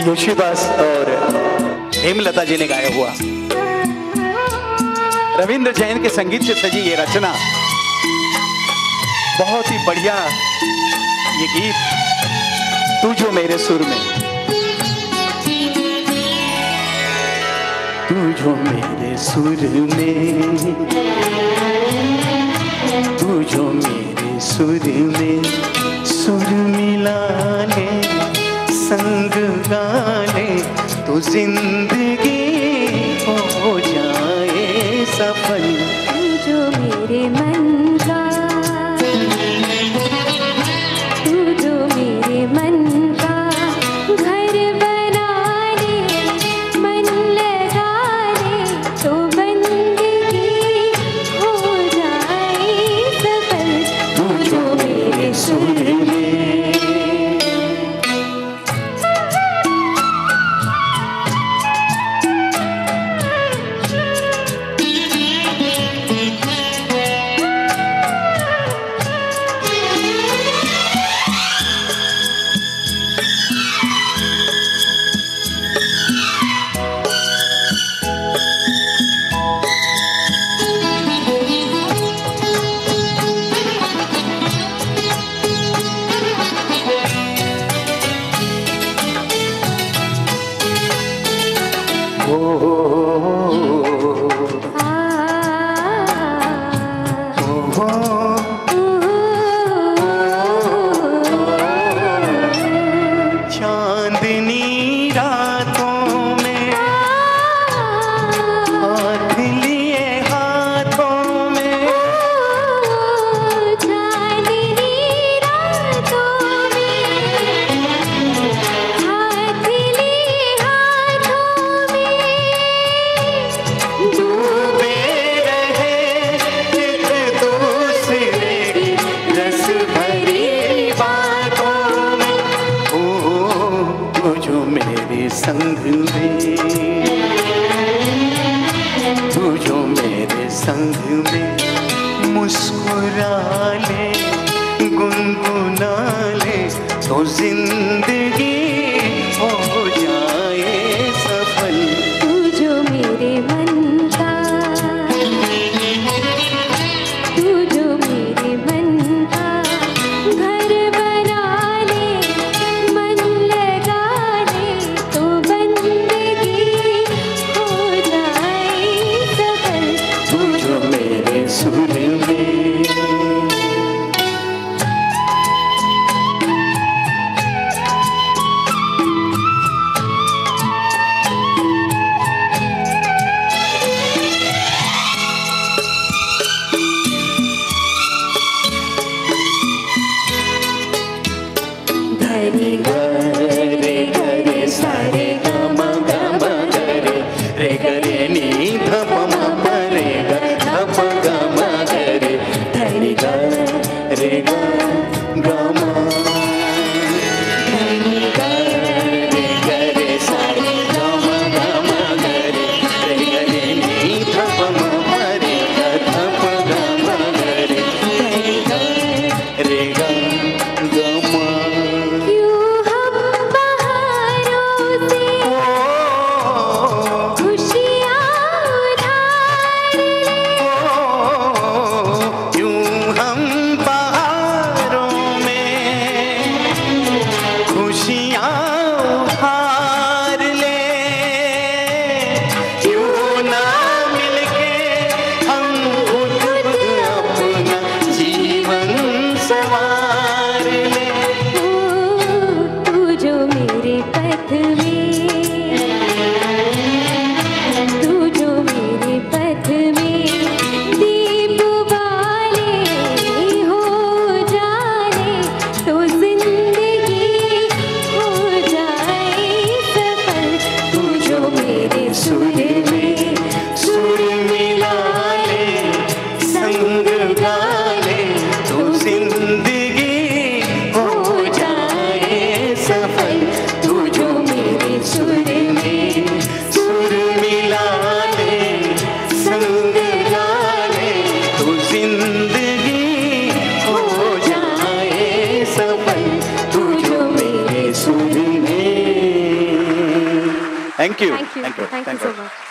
योशीदास और हेमलता जी ने गाया हुआ रविंद्र जैन के संगीत से सजी ये रचना, बहुत ही बढ़िया ये गीत तू जो मेरे सुर में। तू जो मेरे सुर में, तू जो मेरे सुर में सुर मिला ले, संग गाले तो जिंदगी हो जाए सफल। तू जो मेरे मन का, तू जो मेरे मन का घर बना ले, मन लगा ले तो बंदगी हो जाए सफल। तू जो मेरे सुर में। Thank you thank you so much.